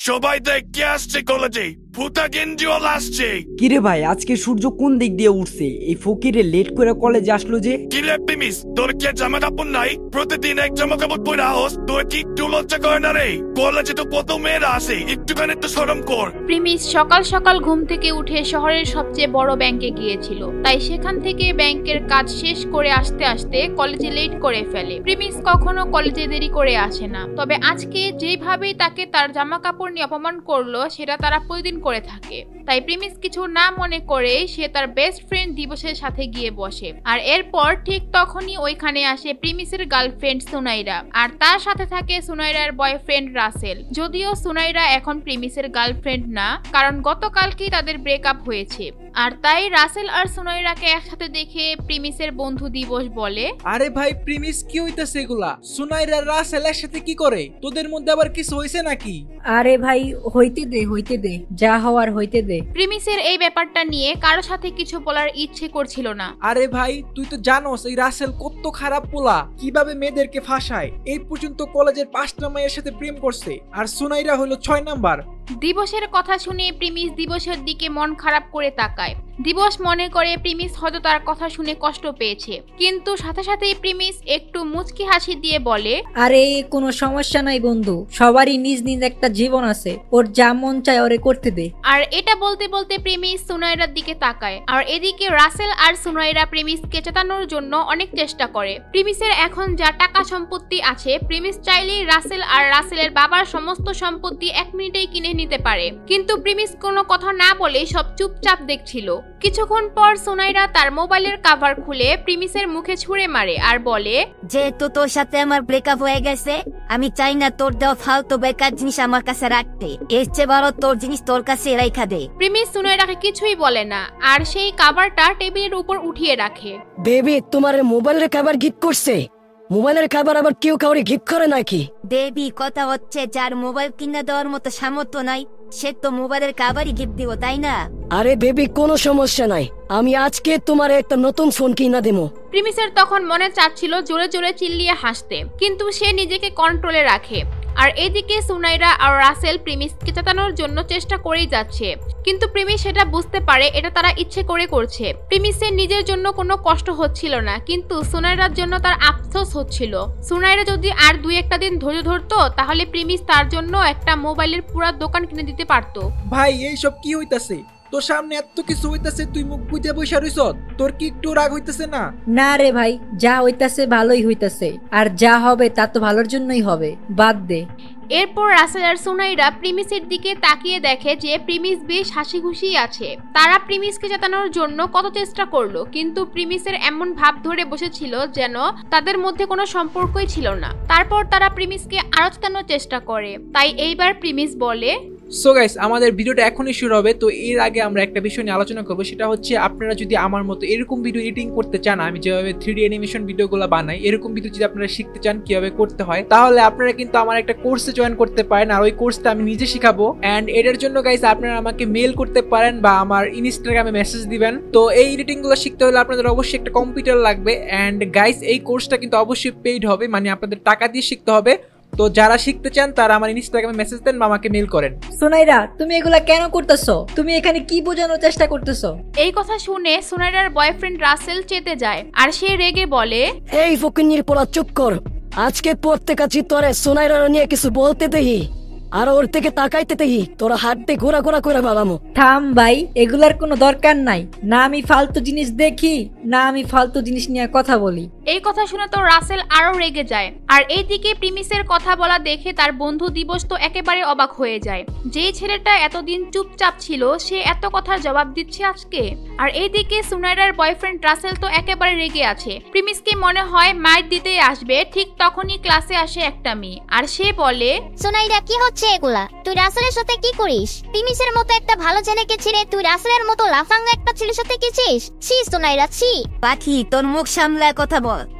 সবাই দেখে আসছে কলেজে, ফুটা গেঞ্জিওয়াল আসছে। কিরে ভাই, আজকে সূর্য কোন দিক দিয়ে উঠছে? এই ফকিরে লেট করে কলেজে আসলো যে। কিরে প্রিমিস, তোর কি জামা কাপড় নাই? প্রতিদিন এক জামা কাপড় পরে আস, তোর কি একটু লজ্জা করে না রে? কলেজে তো কত মেয়েরা আসে, একটুখানি তো শরম কর। প্রিমিস সকাল সকাল ঘুম থেকে উঠে শহরের সবচেয়ে বড় ব্যাংকে গিয়েছিল, তাই সেখান থেকে ব্যাংকের কাজ শেষ করে আসতে আসতে কলেজে লেট করে ফেলে। প্রিমিস কখনো কলেজে দেরি করে আসে না, তবে আজকে যেভাবে তাকে তার জামা কাপড় নিয়ে অপমান করলো সেটা তারা প্রতিদিন করে থাকে। তাই প্রিমিস কিছু না মনে করে সে তার বেস্ট ফ্রেন্ড দিবসের সাথে গিয়ে বসে। আর এরপর ঠিক তখনই ওইখানে আসে প্রিমিসের গার্লফ্রেন্ড সুনাইরা, আর তার সাথে থাকে সুনাইরার বয়ফ্রেন্ড রাসেল। যদিও সুনাইরা এখন প্রিমিসের গার্লফ্রেন্ড না, কারণ গতকালকেই তাদের ব্রেকআপ হয়েছে। আর তাই রাসেল আর সুনাইরাকে একসাথে দেখে প্রিমিসের বন্ধু দিবস বলে, আরে ভাই প্রিমিস, কি হইতাছে এগুলা? সুনাইরা রাসেল একসাথে কি করে? তোদের মধ্যে আবার কিছু হইছে নাকি? আরে ভাই হইতে দে, যা হওয়ার হইতে দে। প্রিমিসের এই ব্যাপারটা নিয়ে কারো সাথে কিছু বলার ইচ্ছে করছিল না। আরে ভাই, তুই তো জানোস এই রাসেল কত খারাপ পোলা, কিভাবে মেয়েদেরকে ফাঁসায়। এই পর্যন্ত কলেজের 5টা মেয়ের সাথে প্রেম করছে, আর সুনাইরা হলো 6 নাম্বার। দিবসের কথা শুনে প্রিমিস দিবসের দিকে মন খারাপ করে তাকায়। দিবস মনে করে প্রিমিস হয়তো তার কথা শুনে কষ্ট পেয়েছে, কিন্তু সাথে সাথেই প্রিমিস একটু মুচকি হাসি দিয়ে বলে, আরে কোনো সমস্যা নাই বন্ধু, সবারই নিজ নিজ একটা জীবন আছে, ওর যা মন চায় ওরে করতে দে। আর এটা বলতে বলতে প্রিমিস সুনাইরার দিকে তাকায়। আর এদিকে রাসেল আর সুনাইরা প্রিমিসকে চেতানোর জন্য অনেক চেষ্টা করে। প্রিমিসের এখন যা টাকা সম্পত্তি আছে, প্রিমিস চাইলেই রাসেল আর রাসেলের বাবার সমস্ত সম্পত্তি 1 মিনিটেই কিনে নিতে পারে, কিন্তু প্রিমিস কোনো কথা না বলে সব চুপচাপ দেখছিল। কিছুক্ষণ পর সুনাইরা তার মোবাইলের কভার খুলে প্রিমিসের মুখে ছুঁড়ে মারে আর বলে, যেহেতু তোর সাথে আমার ব্রেকআপ হয়ে গেছে, আমি চাই না তোর দেওয়া ফালতু বেকার জিনিস আমার কাছে রাখতে। এর চেয়ে ভালো তোর জিনিস তোর কাছে রাইখা দে। প্রিমিস সুনাইরাকে কিছুই বলে না, আর সেই কভারটা টেবিলের উপর উঠিয়ে রাখে। বেবি, তোমার মোবাইলের কভার গিফট করছে? মোবাইলের কভার আবার কেউ কাউরে গিফট করে নাকি? বেবি, কথা হচ্ছে যার মোবাইল কিনে দেওয়ার মতো সামর্থ্য নাই, সে তো মোবাইলের কভারই গিফট দিব, তাই না? আরে বেবি, কোনো সমস্যা নাই, আমি আজকে তোমার একটা নতুন ফোন কিনা দেবো। প্রিমিসের তখন মনে চাচ্ছিল জোরে জোরে চিল্লিয়ে হাসতে, কিন্তু সে নিজেকে কন্ট্রোলে রাখে। আর এদিকে সুনাইরা আর রাসেল প্রিমিসকে চেতানোর জন্য চেষ্টা করেই যাচ্ছে, কিন্তু প্রিমিস সেটা বুঝতে পারে এটা তারা ইচ্ছে করে করছে। প্রিমিসের নিজের জন্য কোনো কষ্ট হচ্ছিল না, কিন্তু সুনাইরার জন্য তার আফসোস হচ্ছিল। সুনাইরা যদি আর 2-1 দিন ধৈর্য ধরতো, তাহলে প্রিমিস তার জন্য একটা মোবাইলের পুরো দোকান কিনে দিতে পারতো। ভাই এইসব কি হইতাছে? তোর সামনে এত কিছু হইতাছে, তুই মুখ বুঝে বসে রইছ? তোর কি একটু রাগ হইতাছে না? না রে ভাই, যা হইতাছে ভালোই হইতাছে, আর যা হবে তা তো ভালোর জন্যই হবে, বাদ দে। এরপর রাসেল আর সুনাইরা প্রিমিসের দিকে তাকিয়ে দেখে যে প্রিমিস বেশ হাসি খুশি আছে। তারা প্রিমিসকে জেতানোর জন্য কত চেষ্টা করলো, কিন্তু প্রিমিসের এমন ভাব ধরে বসেছিল যেন তাদের মধ্যে কোনো সম্পর্কই ছিল না। তারপর তারা প্রিমিসকে আরো জেতানোর চেষ্টা করে। তাই এইবার প্রিমিস বলে, সো গাইস, আমাদের ভিডিওটা এখনই শুরু হবে। তো এর আগে আমরা একটা বিষয় নিয়ে আলোচনা করবো, সেটা হচ্ছে আপনারা যদি আমার মতো এরকম ভিডিও এডিটিং করতে চান, আমি যেভাবে 3D অ্যানিমেশন ভিডিওগুলো বানাই, এরকম ভিডিও যদি আপনারা শিখতে চান কিভাবে করতে হয়, তাহলে আপনারা কিন্তু আমার একটা কোর্সে জয়েন করতে পারেন। আর ওই কোর্সটা আমি নিজে শিখাবো। অ্যান্ড এটার জন্য গাইস আপনারা আমাকে মেল করতে পারেন বা আমার ইনস্টাগ্রামে মেসেজ দিবেন। তো এই এডিটিং গুলো শিখতে হলে আপনাদের অবশ্যই একটা কম্পিউটার লাগবে। অ্যান্ড গাইস, এই কোর্সটা কিন্তু অবশ্যই পেইড হবে, মানে আপনাদের টাকা দিয়ে শিখতে হবে। তো যারা শিখতে চান তারা আমার ইনস্টাগ্রামে মেসেজ দেন বা আমাকে মেল করেন। সুনাইরা, তুমি এগুলা কেন করতেছো? তুমি এখানে কি বোঝানোর চেষ্টা করতেছো? এই কথা শুনে সুনাইরার বয়ফ্রেন্ড রাসেল চেতে যায়, আর সে রেগে বলে, এই ফকিন্নির পোলা, চুপ কর। আজকে পড়তে কাছি তোরে সুনাইরা নিয়ে কিছু বলতে দেই, আর ওর থেকে তাকাইতে দেই, তোরা হাত দিয়ে ঘোরা ঘোরা করে বাবামো। থাম ভাই, এগুলার কোনো দরকার নাই। না আমি ফালতু জিনিস দেখি, না আমি ফালতু জিনিস নিয়ে কথা বলি। এই কথা শুনে তো রাসেল আরো রেগে যায়। আর এইদিকে প্রিমিসের কথা বলা দেখে তার বন্ধু দিবস তো একেবারে অবাক হয়ে যায়। যেই ছেলেটা এতদিন চুপচাপ ছিল, সে এত কথার জবাব দিচ্ছে আজকে। আর এইদিকে সুনাইরার বয়ফ্রেন্ড রাসেল তো একেবারে রেগে আছে। প্রিমিসকে মনে হয় মাইর দিতেই আসবে। ঠিক তখনই ক্লাসে আসে একটা মেয়ে, আর সে বলে, সুনাইরা, কি হচ্ছে এগুলা? তুই রাসেলের সাথে কি করিস? প্রিমিসের মতো একটা ভালো ছেলেকে ছেড়ে তুই রাসেলের মতো লাফাঙ্গা একটা ছেলের সাথে গেছিস? ছি সুনাইরা, ছি। পাখি, তোর মুখ সামলায় কথা বল।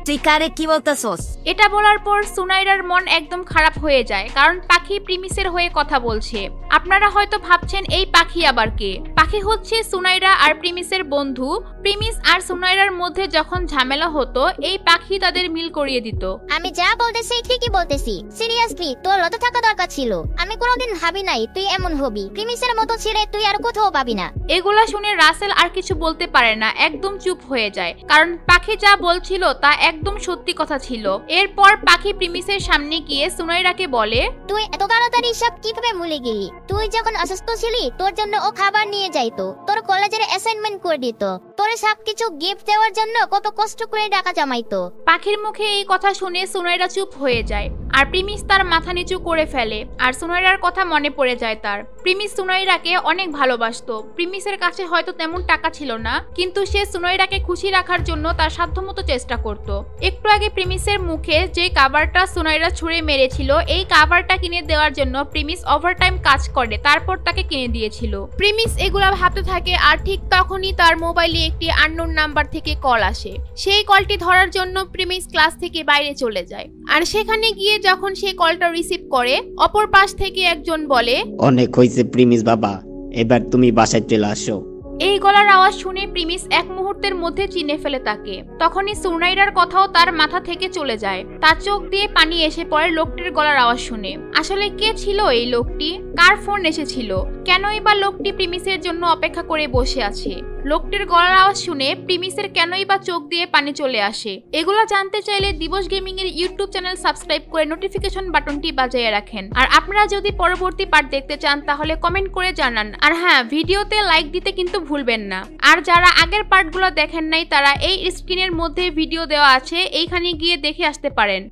তুই কারে কি বলতেছস? এটা বলার পর সুনাইরার মন একদম খারাপ হয়ে যায়, কারণ পাখি প্রিমিসের হয়ে কথা বলছে। আপনারা হয়তো ভাবছেন এই পাখি আবার কে? পাখি হচ্ছে সুনাইরা আর প্রিমিসের বন্ধু। প্রিমিস আর সুনাইরার মধ্যে যখন ঝামেলা হতো এই পাখি তাদের মিল করিয়ে দিত। আমি যা বলতেছি ঠিকই বলতেছি। সিরিয়াসলি তোর লজ্জা থাকা দরকার ছিল। আমি কোনোদিন ভাবি নাই তুই এমন হবি। প্রিমিসের মতো ছেলে তুই আর কোথাও পাবি না। এগুলা শুনে রাসেল আর কিছু বলতে পারে না, একদম চুপ হয়ে যায়, কারণ পাখি যা বলছিল তা একদম সত্যি কথা ছিল। এরপর পাখি প্রিমিসের সামনে গিয়ে সুনাইরাকে বলে, তুই এত তাড়াতাড়ি সব কিভাবে ভুলে গেলি? তুই যখন অসুস্থ ছিলি তোর জন্য ও খাবার নিয়ে যাইতো, তোর কলেজের অ্যাসাইনমেন্ট করে দিত, তোর সবকিছু গিফট দেওয়ার জন্য কত কষ্ট করে টাকা জমাইতো। পাখির মুখে এই কথা শুনে সুনাইরা চুপ হয়ে যায়, আর প্রিমিস তার মাথা নিচু করে ফেলে, আর সুনাইরার কথা মনে পড়ে যায় তার। প্রিমিস সুনাইরাকে অনেক ভালোবাসতো। প্রিমিসের কাছে হয়তো তেমন টাকা ছিল না, কিন্তু সে সুনাইরাকে খুশি রাখার জন্য তার সাধ্যমতো চেষ্টা করত। একটু আগে প্রিমিসের মুখে যে কাভারটা সুনাইরা ছুঁড়ে মেরেছিল, এই কাভারটা কিনে দেওয়ার জন্য প্রিমিস ওভারটাইম কাজ করে, তারপর তাকে কিনে দিয়েছিল। প্রিমিস এগুলা ভাবতে থাকে, আর ঠিক তখনই তার মোবাইলে একটি আননোন নাম্বার থেকে কল আসে। সেই কলটি ধরার জন্য প্রিমিস ক্লাস থেকে বাইরে চলে যায়, আর সেখানে গিয়ে যখন সে কলটা রিসিভ করে, অপর পাশ থেকে একজন বলে, অনেক হয়েছে প্রিমিস বাবা, এবার তুমি বাসায় চলে আসো। এই গলার আওয়াজ শুনে প্রিমিস এক মুহূর্তের মধ্যে চিনে ফেলে তাকে। তখনই সুনাইরার কথাও তার মাথা থেকে চলে যায়, তার চোখ দিয়ে পানি এসে পড়ে লোকটির গলার আওয়াজ শুনে। আসলে কে ছিল এই লোকটি? কার ফোন এসেছিল? কেনই বা লোকটি প্রিমিসের জন্য অপেক্ষা করে বসে আছে? লোকটির গলার আওয়াজ শুনে প্রিমিসের কেনই বা চোখ দিয়ে পানি চলে আসে? এগুলা জানতে চাইলে দিবস গেমিং এর ইউটিউব চ্যানেল সাবস্ক্রাইব করে নোটিফিকেশন বাটনটি বাজিয়ে রাখেন। আর আপনারা যদি পরবর্তী পার্ট দেখতে চান তাহলে কমেন্ট করে জানান। আর হ্যাঁ, ভিডিওতে লাইক দিতে কিন্তু ভুলবেন না। আর যারা আগের পার্টগুলো দেখেন নাই তারা এই স্ক্রিনের মধ্যে ভিডিও দেওয়া আছে, এইখানে গিয়ে দেখে আসতে পারেন।